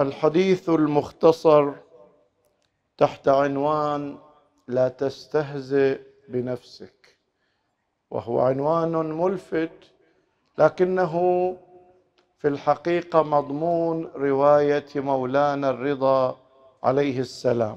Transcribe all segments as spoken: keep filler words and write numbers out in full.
الحديث المختصر تحت عنوان لا تستهزئ بنفسك، وهو عنوان ملفت لكنه في الحقيقة مضمون رواية مولانا الرضا عليه السلام،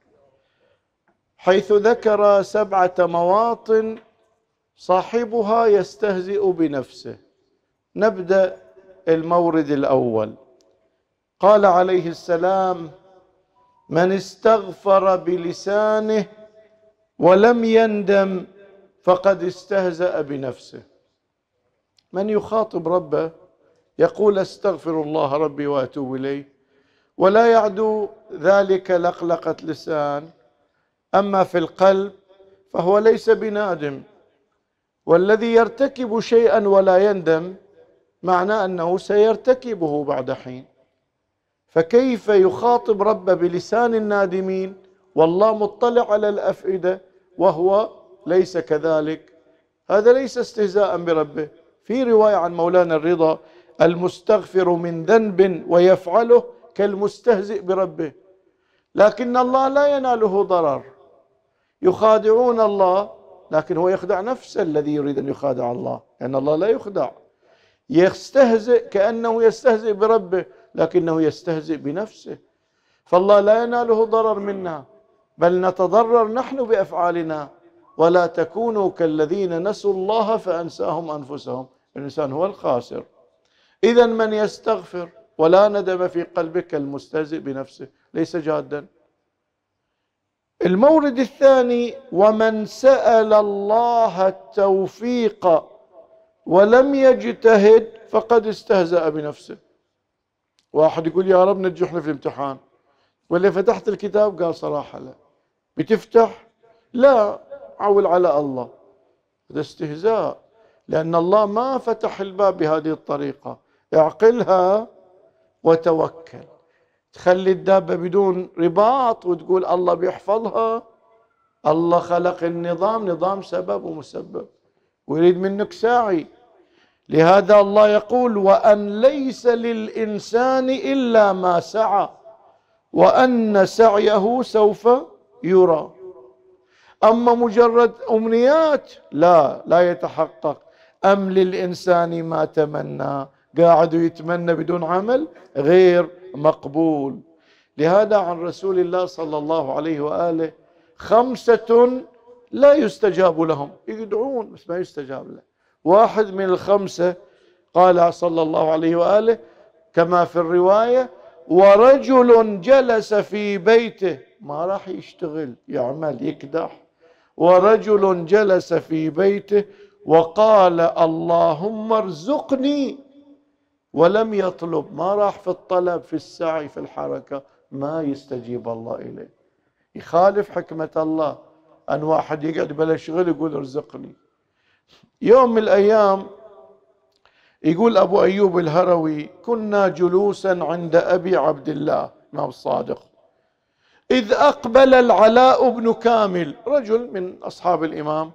حيث ذكر سبعة مواطن صاحبها يستهزئ بنفسه. نبدأ المورد الأول. قال عليه السلام: من استغفر بلسانه ولم يندم فقد استهزأ بنفسه. من يخاطب ربه يقول استغفر الله ربي واتوب اليه ولا يعدو ذلك لقلقة لسان، اما في القلب فهو ليس بنادم، والذي يرتكب شيئا ولا يندم معناه انه سيرتكبه بعد حين، فكيف يخاطب ربه بلسان النادمين والله مطلع على الافئده وهو ليس كذلك؟ هذا ليس استهزاء بربه. في روايه عن مولانا الرضا: المستغفر من ذنب ويفعله كالمستهزئ بربه، لكن الله لا يناله ضرر. يخادعون الله لكن هو يخدع نفسه الذي يريد ان يخادع الله، لان الله لا يخدع. يستهزئ كأنه يستهزئ بربه لكنه يستهزئ بنفسه، فالله لا يناله ضرر منا، بل نتضرر نحن بأفعالنا. ولا تكونوا كالذين نسوا الله فأنساهم أنفسهم، الإنسان هو الخاسر. إذن من يستغفر ولا ندم في قلبه كالمستهزئ بنفسه، ليس جادا. المورد الثاني: ومن سأل الله التوفيق ولم يجتهد فقد استهزأ بنفسه. واحد يقول يا رب نجحنا في الامتحان، واللي فتحت الكتاب قال صراحة لا. بتفتح؟ لا، عول على الله. هذا استهزاء، لأن الله ما فتح الباب بهذه الطريقة. اعقلها وتوكل. تخلي الدابة بدون رباط وتقول الله بيحفظها. الله خلق النظام، نظام سبب ومسبب، ويريد منك ساعي. لهذا الله يقول: وأن ليس للإنسان إلا ما سعى وأن سعيه سوف يرى. أما مجرد أمنيات لا لا يتحقق. أم للإنسان ما تمنى، قاعد يتمنى بدون عمل غير مقبول. لهذا عن رسول الله صلى الله عليه وآله: خمسة لا يستجاب لهم، يدعون بس ما يستجاب له. واحد من الخمسة قال صلى الله عليه وآله كما في الرواية: ورجل جلس في بيته، ما راح يشتغل يعمل يكدح، ورجل جلس في بيته وقال اللهم ارزقني ولم يطلب، ما راح في الطلب في السعي في الحركة، ما يستجيب الله إليه. يخالف حكمة الله أن واحد يقعد بلا شغل يقول ارزقني. يوم من الأيام يقول أبو أيوب الهروي: كنا جلوسا عند أبي عبد الله الإمام الصادق، إذ أقبل العلاء بن كامل، رجل من أصحاب الإمام،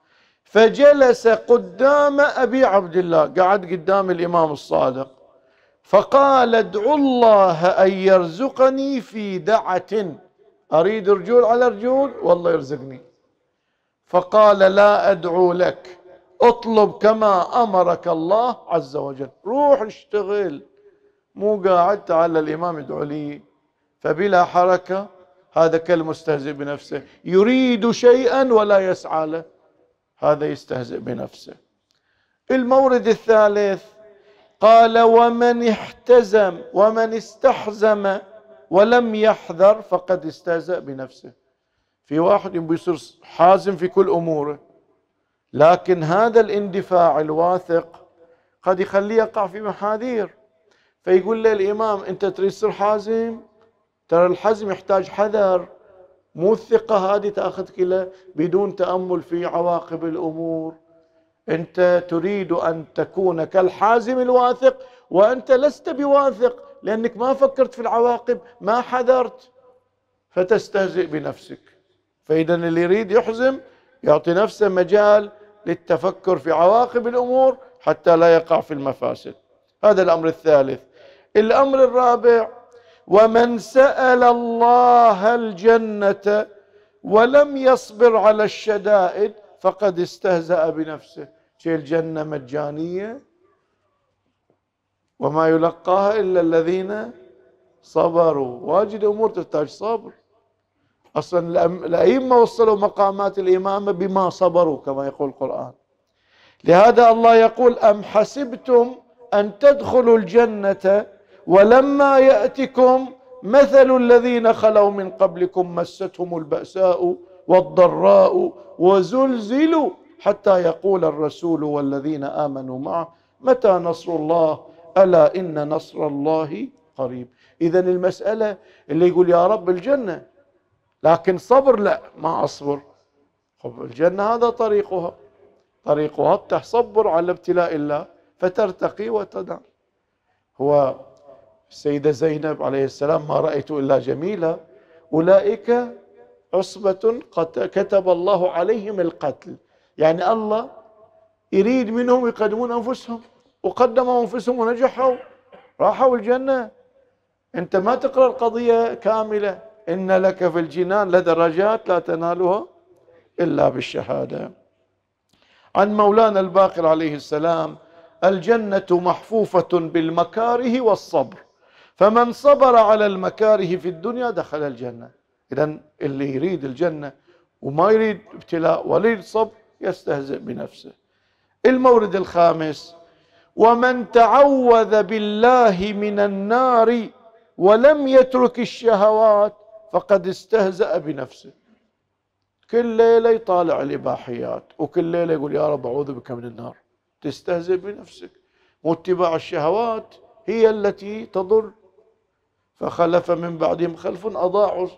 فجلس قدام أبي عبد الله، قعد قدام الإمام الصادق، فقال: ادعوا الله أن يرزقني في دعة، أريد رجول على رجول والله يرزقني. فقال: لا أدعو لك، اطلب كما أمرك الله عز وجل، روح اشتغل، مو قاعدت على الإمام يدعو لي. فبلا حركة هذا كالمستهزئ بنفسه، يريد شيئا ولا يسعى له، هذا يستهزئ بنفسه. المورد الثالث قال: ومن احتزم ومن استحزم ولم يحذر فقد استهزأ بنفسه. في واحد يصير حازم في كل أموره، لكن هذا الاندفاع الواثق قد يخليه يقع في محاذير، فيقول له الإمام: أنت تريد تصير حازم؟ ترى الحزم يحتاج حذر، مو الثقة هذه تأخذك إلى بدون تأمل في عواقب الأمور. أنت تريد أن تكون كالحازم الواثق وأنت لست بواثق، لأنك ما فكرت في العواقب، ما حذرت، فتستهزئ بنفسك. فإذا اللي يريد يحزم يعطي نفسه مجال للتفكر في عواقب الأمور حتى لا يقع في المفاسد. هذا الأمر الثالث. الأمر الرابع: ومن سأل الله الجنة ولم يصبر على الشدائد فقد استهزأ بنفسه. شيء الجنة مجانية وما يلقاها إلا الذين صبروا. واجد أمور تحتاج صبر. أصلا الأئمة وصلوا مقامات الإمامة بما صبروا كما يقول القرآن. لهذا الله يقول أم حسبتم أن تدخلوا الجنة ولما يأتكم مثل الذين خلوا من قبلكم مستهم البأساء والضراء وزلزلوا حتى يقول الرسول والذين آمنوا معه متى نصر الله ألا إن نصر الله قريب. إذن المسألة اللي يقول يا رب الجنة لكن صبر لا ما أصبر. الجنة هذا طريقها، طريقها تصبر على ابتلاء الله فترتقي وتدعم. هو السيدة زينب عليه السلام ما رأيت إلا جميلة، أولئك عصبة كتب الله عليهم القتل. يعني الله يريد منهم يقدمون أنفسهم وقدموا أنفسهم ونجحوا راحوا الجنة. أنت ما تقرأ القضية كاملة. إن لك في الجنان لدرجات لا تنالها إلا بالشهادة. عن مولانا الباقر عليه السلام الجنة محفوفة بالمكاره والصبر، فمن صبر على المكاره في الدنيا دخل الجنة. إذن اللي يريد الجنة وما يريد ابتلاء ولا يريد صبر يستهزئ بنفسه. المورد الخامس ومن تعوذ بالله من النار ولم يترك الشهوات فقد استهزأ بنفسه. كل ليلة يطالع الإباحيات وكل ليلة يقول يا رب أعوذ بك من النار. تستهزئ بنفسك. واتباع الشهوات هي التي تضر. فخلف من بعدهم خلف أضاعوا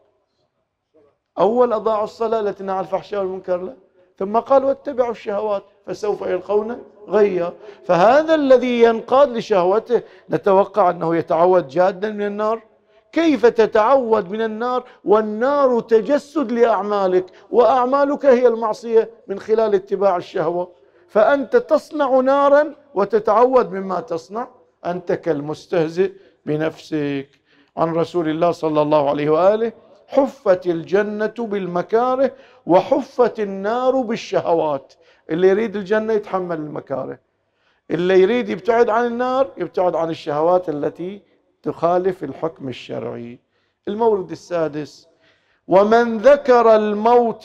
أول أضاعوا الصلاة التي نهى عن الفحشاء والمنكر له، ثم قال واتبعوا الشهوات فسوف يلقون غيا. فهذا الذي ينقاد لشهوته نتوقع أنه يتعود جادا من النار. كيف تتعود من النار والنار تجسد لأعمالك وأعمالك هي المعصية من خلال اتباع الشهوة؟ فأنت تصنع نارا وتتعود مما تصنع. أنت كالمستهزئ بنفسك. عن رسول الله صلى الله عليه وآله حفت الجنة بالمكاره وحفت النار بالشهوات. اللي يريد الجنة يتحمل المكاره، اللي يريد يبتعد عن النار يبتعد عن الشهوات التي تخالف الحكم الشرعي. المورد السادس ومن ذكر الموت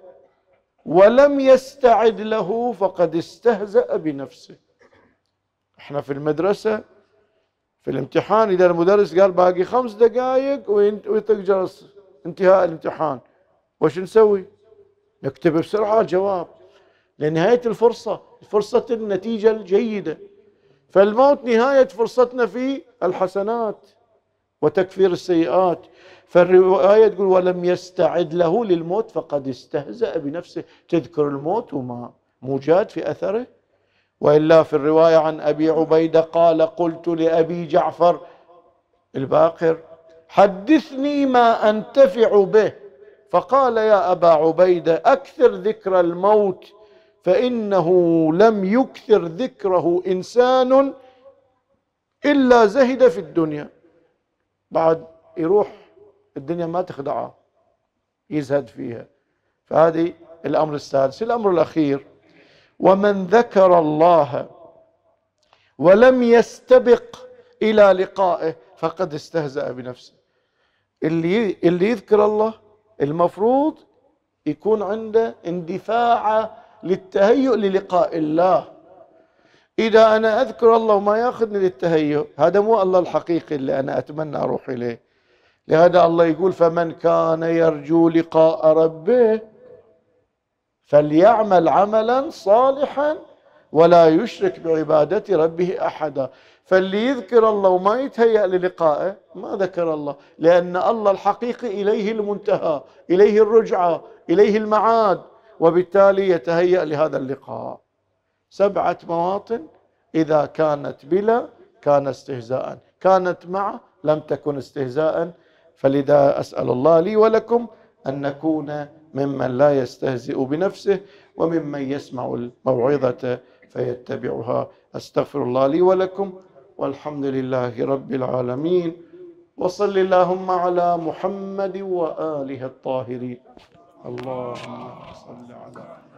ولم يستعد له فقد استهزأ بنفسه. احنا في المدرسة في الامتحان إذا المدرس قال باقي خمس دقائق ويطق جرس انتهاء الامتحان، وش نسوي؟ نكتب بسرعة جواب لنهاية الفرصة، فرصة النتيجة الجيدة. فالموت نهاية فرصتنا في الحسنات وتكفير السيئات. فالرواية تقول ولم يستعد له للموت فقد استهزأ بنفسه. تذكر الموت وما موجاد في أثره. وإلا في الرواية عن أبي عبيدة قال قلت لأبي جعفر الباقر حدثني ما أنتفع به، فقال يا أبا عبيدة أكثر ذكر الموت فإنه لم يكثر ذكره إنسان إلا زهد في الدنيا. بعد يروح الدنيا ما تخدعه يزهد فيها. فهذه الأمر السادس. الأمر الأخير ومن ذكر الله ولم يستبق إلى لقائه فقد استهزأ بنفسه. اللي اللي يذكر الله المفروض يكون عنده اندفاع للتهيؤ للقاء الله. إذا أنا أذكر الله وما يأخذني للتهيؤ هذا مو الله الحقيقي اللي أنا أتمنى أروح إليه. لهذا الله يقول فمن كان يرجو لقاء ربه فليعمل عملا صالحا ولا يشرك بعبادة ربه أحدا. فاللي يذكر الله وما يتهيأ للقائه ما ذكر الله، لأن الله الحقيقي إليه المنتهى، إليه الرجعة، إليه المعاد، وبالتالي يتهيأ لهذا اللقاء. سبعة مواطن إذا كانت بلا كان استهزاء، كانت مع لم تكن استهزاء. فلذا أسأل الله لي ولكم أن نكون ممن لا يستهزئ بنفسه وممن يسمع الموعظة فيتبعها. أستغفر الله لي ولكم والحمد لله رب العالمين. وصل اللهم على محمد وآله الطاهرين. اللهم صل على